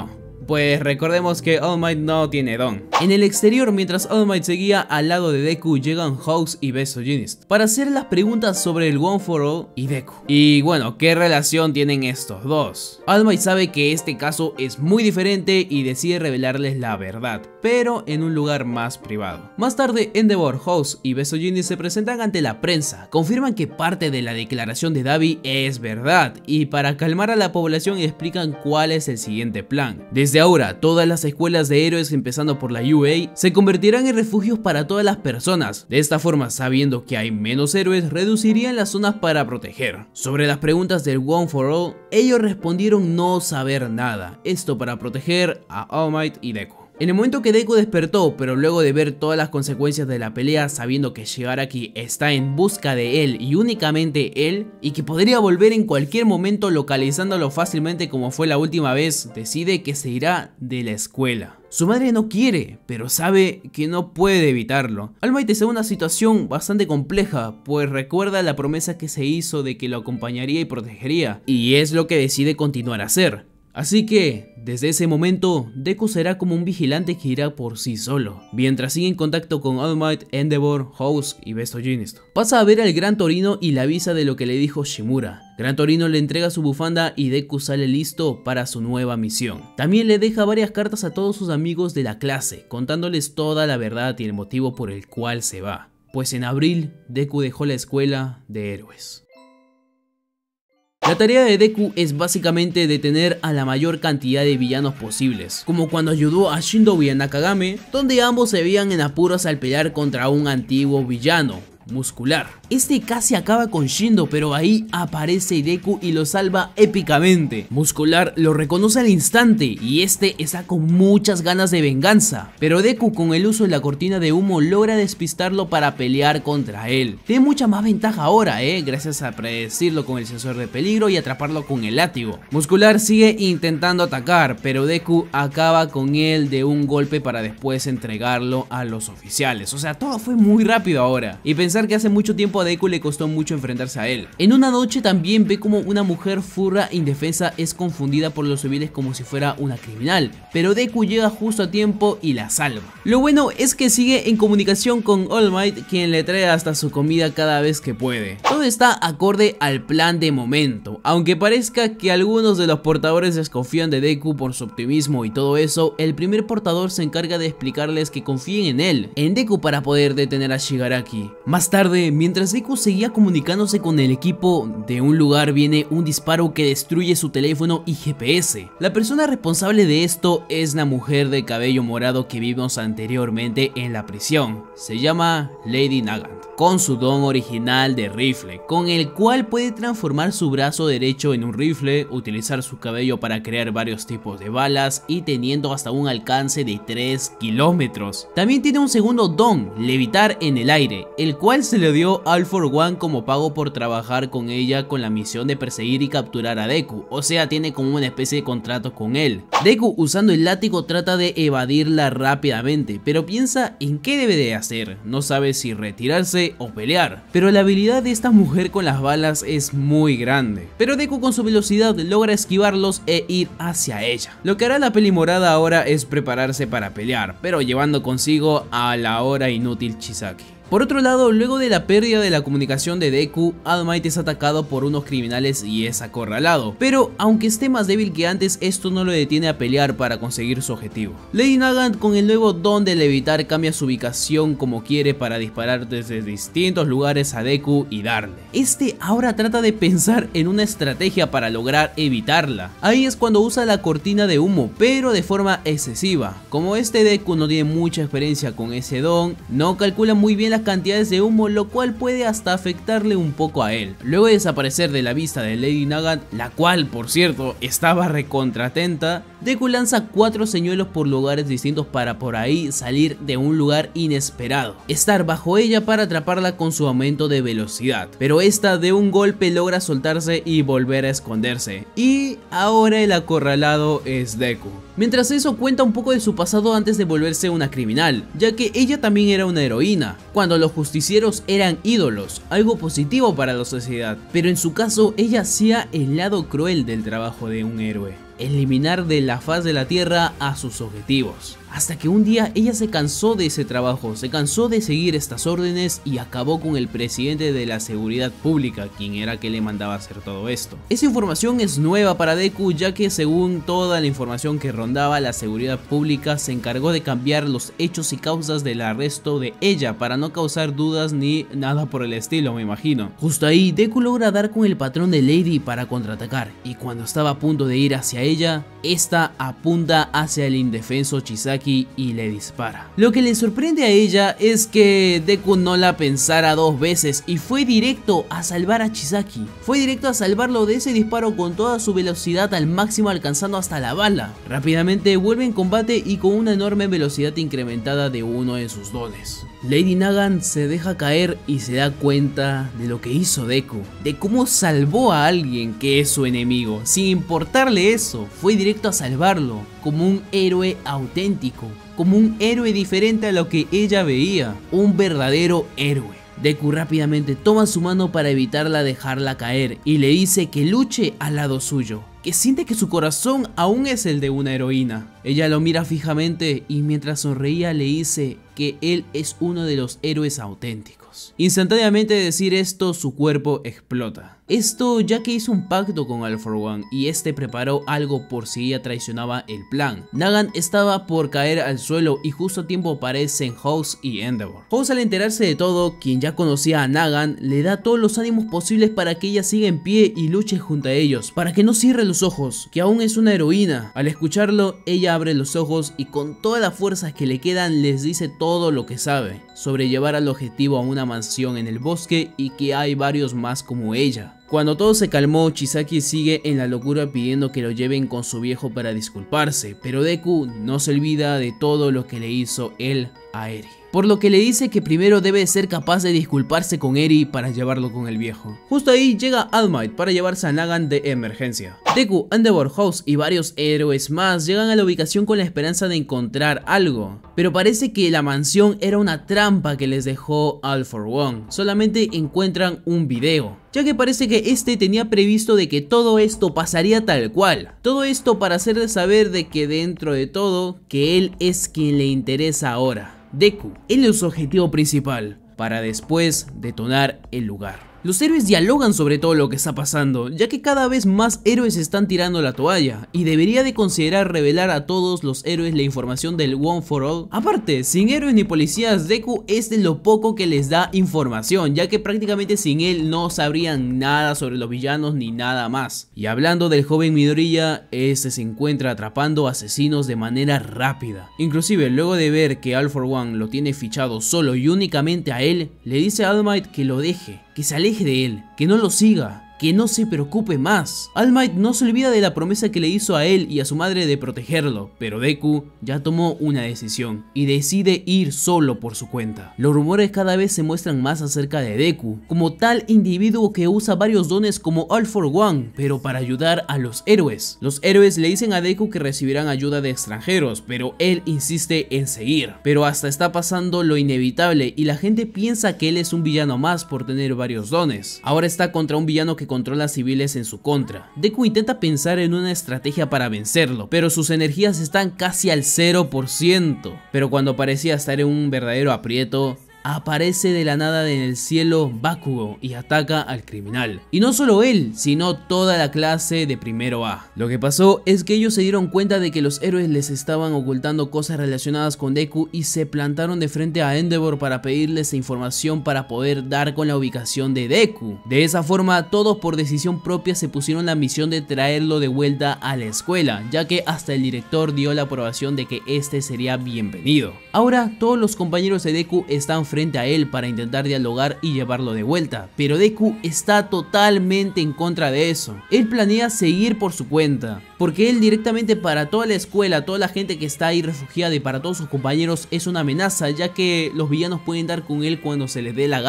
pues recordemos que All Might no tiene don. En el exterior, mientras All Might seguía al lado de Deku, llegan House y Besogynist para hacer las preguntas sobre el One for All y Deku. Y bueno, ¿qué relación tienen estos dos? All Might sabe que este caso es muy diferente y decide revelarles la verdad, pero en un lugar más privado. Más tarde, Endeavor, House y Besogynist se presentan ante la prensa, confirman que parte de la declaración de Dabi es verdad y para calmar a la población explican cuál es el siguiente plan. Desde ahora, todas las escuelas de héroes, empezando por la UA, se convertirán en refugios para todas las personas. De esta forma, sabiendo que hay menos héroes, reducirían las zonas para proteger. Sobre las preguntas del One for All, ellos respondieron no saber nada, esto para proteger a All Might y Deku. En el momento que Deku despertó, pero luego de ver todas las consecuencias de la pelea, sabiendo que Shigaraki está en busca de él y únicamente él, y que podría volver en cualquier momento localizándolo fácilmente como fue la última vez, decide que se irá de la escuela. Su madre no quiere, pero sabe que no puede evitarlo. All Might está en una situación bastante compleja, pues recuerda la promesa que se hizo de que lo acompañaría y protegería, y es lo que decide continuar a hacer. Así que, desde ese momento, Deku será como un vigilante que irá por sí solo, mientras sigue en contacto con All Might, Endeavor, House y Besogynist. Pasa a ver al Gran Torino y le avisa de lo que le dijo Shimura. Gran Torino le entrega su bufanda y Deku sale listo para su nueva misión. También le deja varias cartas a todos sus amigos de la clase, contándoles toda la verdad y el motivo por el cual se va. Pues en abril, Deku dejó la escuela de héroes. La tarea de Deku es básicamente detener a la mayor cantidad de villanos posibles, como cuando ayudó a Shindou y a Nakagame, donde ambos se veían en apuros al pelear contra un antiguo villano, Muscular. Este casi acaba con Shindo, pero ahí aparece Deku y lo salva épicamente. Muscular lo reconoce al instante y este está con muchas ganas de venganza, pero Deku, con el uso de la cortina de humo, logra despistarlo para pelear contra él. Tiene mucha más ventaja ahora, gracias a predecirlo con el sensor de peligro y atraparlo con el látigo. Muscular sigue intentando atacar, pero Deku acaba con él de un golpe para después entregarlo a los oficiales. O sea, todo fue muy rápido ahora. Y pensar que hace mucho tiempo a Deku le costó mucho enfrentarse a él. En una noche también ve como una mujer furra indefensa es confundida por los civiles como si fuera una criminal, pero Deku llega justo a tiempo y la salva. Lo bueno es que sigue en comunicación con All Might, quien le trae hasta su comida cada vez que puede. Todo está acorde al plan de momento, aunque parezca que algunos de los portadores desconfían de Deku por su optimismo y todo eso. El primer portador se encarga de explicarles que confíen en él, en Deku, para poder detener a Shigaraki. Más tarde, mientras Deku seguía comunicándose con el equipo, de un lugar viene un disparo que destruye su teléfono y GPS. La persona responsable de esto es la mujer de cabello morado que vimos anteriormente en la prisión. Se llama Lady Nagant, con su don original de rifle, con el cual puede transformar su brazo derecho en un rifle, utilizar su cabello para crear varios tipos de balas y teniendo hasta un alcance de 3 kilómetros. También tiene un segundo don, levitar en el aire, el cual se le dio All for One como pago por trabajar con ella con la misión de perseguir y capturar a Deku, o sea, tiene como una especie de contrato con él. Deku, usando el látigo, trata de evadirla rápidamente, pero piensa en qué debe de hacer, no sabe si retirarse o pelear, pero la habilidad de esta mujer con las balas es muy grande, pero Deku con su velocidad logra esquivarlos e ir hacia ella. Lo que hará la peli morada ahora es prepararse para pelear, pero llevando consigo a la ahora inútil Chisaki. Por otro lado, luego de la pérdida de la comunicación de Deku, All Might es atacado por unos criminales y es acorralado, pero aunque esté más débil que antes, esto no lo detiene a pelear para conseguir su objetivo. Lady Nagant, con el nuevo don de levitar, cambia su ubicación como quiere para disparar desde distintos lugares a Deku y darle. Este ahora trata de pensar en una estrategia para lograr evitarla. Ahí es cuando usa la cortina de humo, pero de forma excesiva. Como este Deku no tiene mucha experiencia con ese don, no calcula muy bien las cantidades de humo, lo cual puede hasta afectarle un poco a él. Luego de desaparecer de la vista de Lady Nagant, la cual por cierto estaba recontratenta, Deku lanza 4 señuelos por lugares distintos para por ahí salir de un lugar inesperado, estar bajo ella para atraparla con su aumento de velocidad, pero esta de un golpe logra soltarse y volver a esconderse, y ahora el acorralado es Deku. Mientras eso, cuenta un poco de su pasado antes de volverse una criminal, ya que ella también era una heroína, cuando los justicieros eran ídolos, algo positivo para la sociedad, pero en su caso ella hacía el lado cruel del trabajo de un héroe. eliminar de la faz de la tierra a sus objetivos. Hasta que un día ella se cansó de ese trabajo, se cansó de seguir estas órdenes y acabó con el presidente de la seguridad pública, quien era que le mandaba hacer todo esto. Esa información es nueva para Deku, ya que según toda la información que rondaba, la seguridad pública se encargó de cambiar los hechos y causas del arresto de ella para no causar dudas ni nada por el estilo, me imagino. Justo ahí Deku logra dar con el patrón de Lady para contraatacar, y cuando estaba a punto de ir hacia ella, esta apunta hacia el indefenso Chisaki y le dispara. Lo que le sorprende a ella es que Deku no la pensara dos veces y fue directo a salvar a Chisaki. Fue directo a salvarlo de ese disparo con toda su velocidad al máximo, alcanzando hasta la bala. Rápidamente vuelve en combate y con una enorme velocidad incrementada de uno de sus dones. Lady Nagan se deja caer y se da cuenta de lo que hizo Deku, de cómo salvó a alguien que es su enemigo, sin importarle eso. Fue directo a salvarlo, como un héroe auténtico, como un héroe diferente a lo que ella veía, un verdadero héroe. Deku rápidamente toma su mano para evitarla dejarla caer y le dice que luche al lado suyo, que siente que su corazón aún es el de una heroína. Ella lo mira fijamente y mientras sonreía le dice que él es uno de los héroes auténticos. Instantáneamente de decir esto, su cuerpo explota. Esto ya que hizo un pacto con All For One y este preparó algo por si ella traicionaba el plan. Nagan estaba por caer al suelo y justo a tiempo aparecen House y Endeavor. House, al enterarse de todo, quien ya conocía a Nagan, le da todos los ánimos posibles para que ella siga en pie y luche junto a ellos, para que no cierre los ojos, que aún es una heroína. Al escucharlo, ella abre los ojos y con todas las fuerzas que le quedan les dice todo lo que sabe sobre llevar al objetivo a una mansión en el bosque y que hay varios más como ella. Cuando todo se calmó, Chisaki sigue en la locura pidiendo que lo lleven con su viejo para disculparse, pero Deku no se olvida de todo lo que le hizo él a Eri, por lo que le dice que primero debe ser capaz de disculparse con Eri para llevarlo con el viejo. Justo ahí llega All Might para llevarse a Nagan de emergencia. Deku, Endeavor, House y varios héroes más llegan a la ubicación con la esperanza de encontrar algo, pero parece que la mansión era una trampa que les dejó All For One. Solamente encuentran un video, ya que parece que este tenía previsto de que todo esto pasaría tal cual. Todo esto para hacerle saber de que dentro de todo, que él es quien le interesa ahora. Deku, él es su objetivo principal, para después detonar el lugar. Los héroes dialogan sobre todo lo que está pasando, ya que cada vez más héroes están tirando la toalla, y debería de considerar revelar a todos los héroes la información del One for All. Aparte, sin héroes ni policías, Deku es de lo poco que les da información, ya que prácticamente sin él no sabrían nada sobre los villanos ni nada más. Y hablando del joven Midoriya, este se encuentra atrapando asesinos de manera rápida. Inclusive luego de ver que All For One lo tiene fichado solo y únicamente a él, le dice a All Might que lo deje, que se aleje de él, que no lo siga, que no se preocupe más. All Might no se olvida de la promesa que le hizo a él y a su madre de protegerlo, pero Deku ya tomó una decisión y decide ir solo por su cuenta. Los rumores cada vez se muestran más acerca de Deku, como tal individuo que usa varios dones como All For One, pero para ayudar a los héroes. Los héroes le dicen a Deku que recibirán ayuda de extranjeros, pero él insiste en seguir. Pero hasta está pasando lo inevitable y la gente piensa que él es un villano más por tener varios dones. Ahora está contra un villano que controla civiles en su contra. Deku intenta pensar en una estrategia para vencerlo, pero sus energías están casi al 0%. Pero cuando parecía estar en un verdadero aprieto, aparece de la nada en el cielo Bakugo y ataca al criminal. Y no solo él, sino toda la clase de primero A. Lo que pasó es que ellos se dieron cuenta de que los héroes les estaban ocultando cosas relacionadas con Deku y se plantaron de frente a Endeavor para pedirles información para poder dar con la ubicación de Deku. De esa forma, todos por decisión propia se pusieron la misión de traerlo de vuelta a la escuela, ya que hasta el director dio la aprobación de que este sería bienvenido. Ahora todos los compañeros de Deku están frente a él para intentar dialogar y llevarlo de vuelta, pero Deku está totalmente en contra de eso. Él planea seguir por su cuenta, porque él directamente para toda la escuela, toda la gente que está ahí refugiada y para todos sus compañeros es una amenaza, ya que los villanos pueden dar con él cuando se les dé la gana.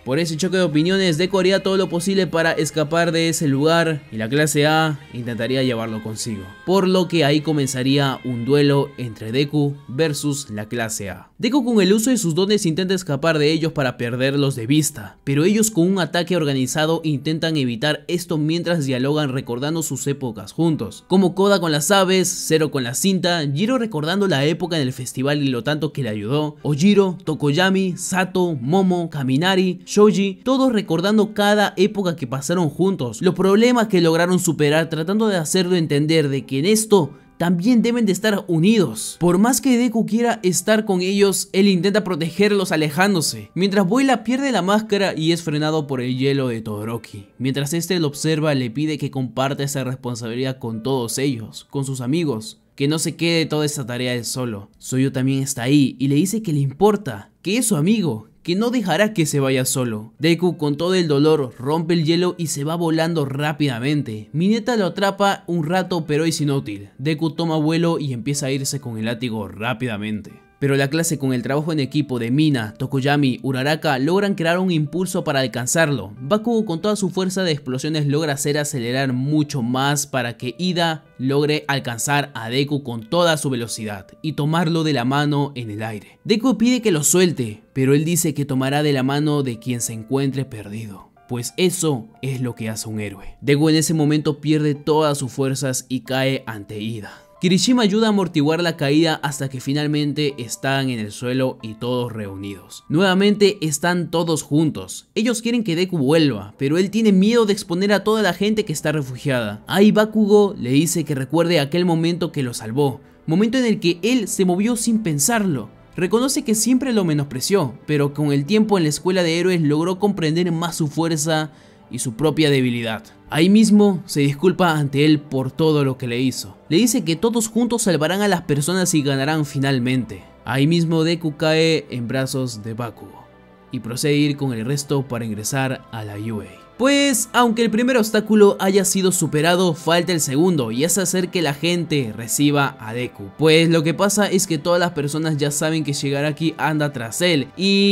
Por ese choque de opiniones, Deku haría todo lo posible para escapar de ese lugar y la clase A intentaría llevarlo consigo. Por lo que ahí comenzaría un duelo entre Deku versus la clase A. Deku con el uso de sus dones intenta escapar de ellos para perderlos de vista, pero ellos con un ataque organizado intentan evitar esto mientras dialogan recordando sus épocas juntos, como Koda con las aves, Zero con la cinta, Jiro recordando la época en el festival y lo tanto que le ayudó, Ojiro, Tokoyami, Sato, Momo, Kaminari, Shoji, todos recordando cada época que pasaron juntos, los problemas que lograron superar, tratando de hacerlo entender de que en esto también deben de estar unidos. Por más que Deku quiera estar con ellos, él intenta protegerlos alejándose, mientras Boila pierde la máscara y es frenado por el hielo de Todoroki. Mientras este lo observa, le pide que comparta esa responsabilidad con todos ellos, con sus amigos, que no se quede toda esta tarea él solo. Soyo también está ahí y le dice que le importa, que es su amigo, que no dejará que se vaya solo. Deku con todo el dolor rompe el hielo y se va volando rápidamente. Mineta lo atrapa un rato pero es inútil. Deku toma vuelo y empieza a irse con el látigo rápidamente. Pero la clase con el trabajo en equipo de Mina, Tokoyami, Uraraka logran crear un impulso para alcanzarlo. Bakugo con toda su fuerza de explosiones logra hacer acelerar mucho más para que Ida logre alcanzar a Deku con toda su velocidad y tomarlo de la mano en el aire. Deku pide que lo suelte, pero él dice que tomará de la mano de quien se encuentre perdido, pues eso es lo que hace un héroe. Deku en ese momento pierde todas sus fuerzas y cae ante Ida. Kirishima ayuda a amortiguar la caída hasta que finalmente están en el suelo y todos reunidos. Nuevamente están todos juntos. Ellos quieren que Deku vuelva, pero él tiene miedo de exponer a toda la gente que está refugiada. Ahí Bakugo le dice que recuerde aquel momento que lo salvó, momento en el que él se movió sin pensarlo. Reconoce que siempre lo menospreció, pero con el tiempo en la escuela de héroes logró comprender más su fuerza y su propia debilidad. Ahí mismo se disculpa ante él por todo lo que le hizo. Le dice que todos juntos salvarán a las personas y ganarán finalmente. Ahí mismo Deku cae en brazos de Bakugo y procede a ir con el resto para ingresar a la UA. Pues aunque el primer obstáculo haya sido superado, falta el segundo y es hacer que la gente reciba a Deku. Pues lo que pasa es que todas las personas ya saben que Shigaraki anda tras él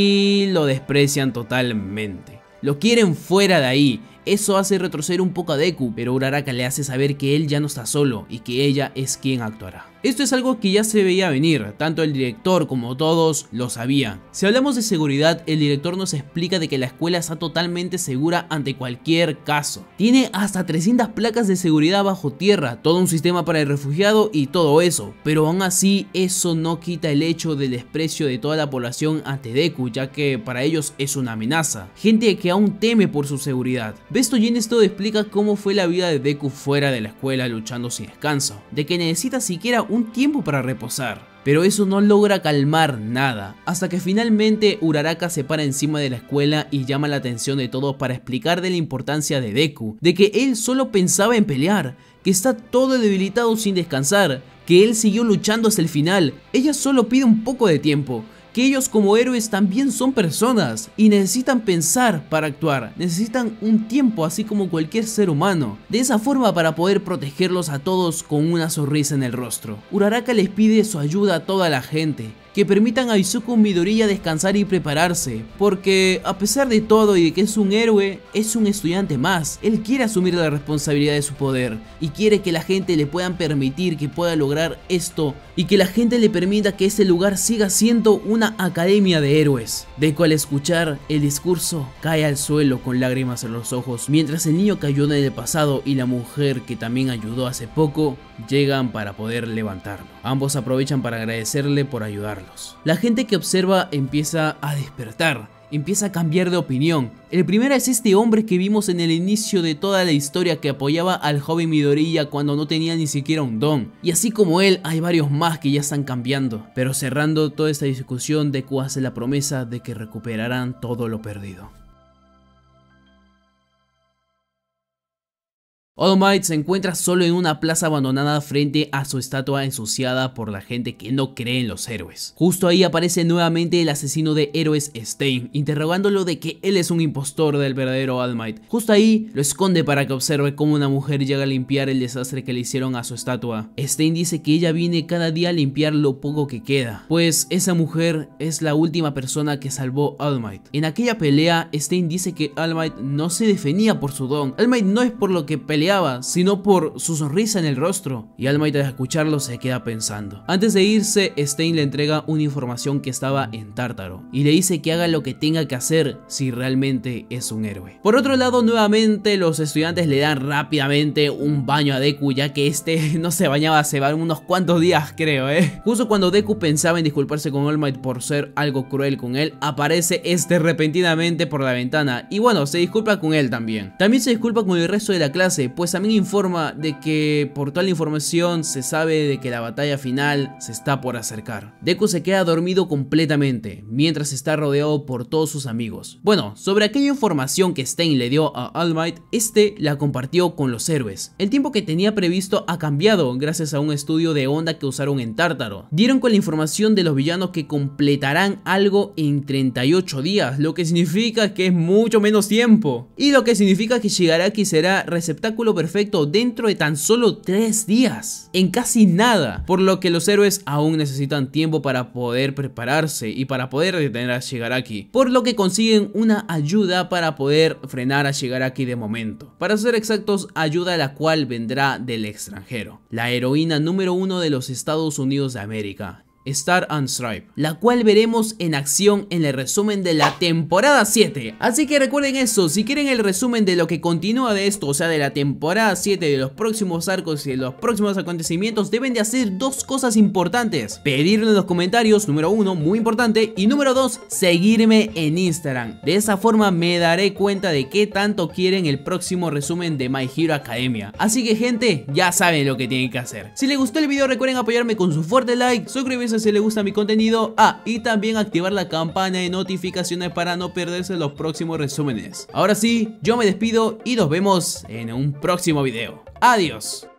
y lo desprecian totalmente. Lo quieren fuera de ahí. Eso hace retroceder un poco a Deku, pero Uraraka le hace saber que él ya no está solo y que ella es quien actuará. Esto es algo que ya se veía venir, tanto el director como todos lo sabían. Si hablamos de seguridad, el director nos explica de que la escuela está totalmente segura ante cualquier caso. Tiene hasta 300 placas de seguridad bajo tierra, todo un sistema para el refugiado y todo eso, pero aún así eso no quita el hecho del desprecio de toda la población ante Deku, ya que para ellos es una amenaza. Gente que aún teme por su seguridad. Besto Genesto explica cómo fue la vida de Deku fuera de la escuela luchando sin descanso, de que necesita siquiera un tiempo para reposar. Pero eso no logra calmar nada, hasta que finalmente Uraraka se para encima de la escuela y llama la atención de todos para explicar de la importancia de Deku, de que él solo pensaba en pelear, que está todo debilitado sin descansar, que él siguió luchando hasta el final. Ella solo pide un poco de tiempo, que ellos como héroes también son personas y necesitan pensar para actuar, necesitan un tiempo así como cualquier ser humano, de esa forma para poder protegerlos a todos con una sonrisa en el rostro. Uraraka les pide su ayuda a toda la gente, que permitan a Izuku Midoriya descansar y prepararse, porque a pesar de todo y de que es un héroe, es un estudiante más. Él quiere asumir la responsabilidad de su poder y quiere que la gente le puedan permitir que pueda lograr esto y que la gente le permita que ese lugar siga siendo una academia de héroes. Deku al escuchar el discurso cae al suelo con lágrimas en los ojos, mientras el niño que ayudó en el pasado y la mujer que también ayudó hace poco llegan para poder levantarlo. Ambos aprovechan para agradecerle por ayudarlos. La gente que observa empieza a despertar, empieza a cambiar de opinión. El primero es este hombre que vimos en el inicio de toda la historia, que apoyaba al joven Midoriya cuando no tenía ni siquiera un don. Y así como él, hay varios más que ya están cambiando. Pero cerrando toda esta discusión, Deku hace la promesa de que recuperarán todo lo perdido. All Might se encuentra solo en una plaza abandonada frente a su estatua ensuciada por la gente que no cree en los héroes. Justo ahí aparece nuevamente el asesino de héroes Stein, interrogándolo de que él es un impostor del verdadero All Might. Justo ahí lo esconde para que observe cómo una mujer llega a limpiar el desastre que le hicieron a su estatua. Stein dice que ella viene cada día a limpiar lo poco que queda, pues esa mujer es la última persona que salvó a All Might. En aquella pelea, Stein dice que All Might no se defendía por su don. All Might no es por lo que peleaba, sino por su sonrisa en el rostro, y All Might al escucharlo se queda pensando. Antes de irse, Stein le entrega una información que estaba en Tártaro y le dice que haga lo que tenga que hacer si realmente es un héroe. Por otro lado, nuevamente los estudiantes le dan rápidamente un baño a Deku, ya que este no se bañaba hace unos cuantos días, creo, Justo cuando Deku pensaba en disculparse con All Might por ser algo cruel con él, aparece repentinamente por la ventana y bueno, se disculpa con él también. También se disculpa con el resto de la clase, pues también informa de que por toda la información se sabe de que la batalla final se está por acercar. Deku se queda dormido completamente mientras está rodeado por todos sus amigos. Bueno, sobre aquella información que Stein le dio a All Might, la compartió con los héroes. El tiempo que tenía previsto ha cambiado gracias a un estudio de onda que usaron en Tártaro. Dieron con la información de los villanos que completarán algo en 38 días, lo que significa que es mucho menos tiempo, y lo que significa que Shigaraki será receptáculo perfecto dentro de tan solo 3 días, en casi nada, por lo que los héroes aún necesitan tiempo para poder prepararse y para poder detener a Shigaraki, por lo que consiguen una ayuda para poder frenar a Shigaraki de momento. Para ser exactos, ayuda la cual vendrá del extranjero, la heroína número 1 de los Estados Unidos de América, Star and Stripe, la cual veremos en acción en el resumen de la temporada 7. Así que recuerden eso, si quieren el resumen de lo que continúa de esto, o sea de la temporada 7, de los próximos arcos y de los próximos acontecimientos, deben de hacer dos cosas importantes: pedirlo en los comentarios, número 1, muy importante, y número 2, seguirme en Instagram. De esa forma me daré cuenta de qué tanto quieren el próximo resumen de My Hero Academia. Así que gente, ya saben lo que tienen que hacer. Si les gustó el video, recuerden apoyarme con su fuerte like, suscribirse si les gusta mi contenido, y también activar la campana de notificaciones para no perderse los próximos resúmenes. Ahora sí, yo me despido y nos vemos en un próximo video. Adiós.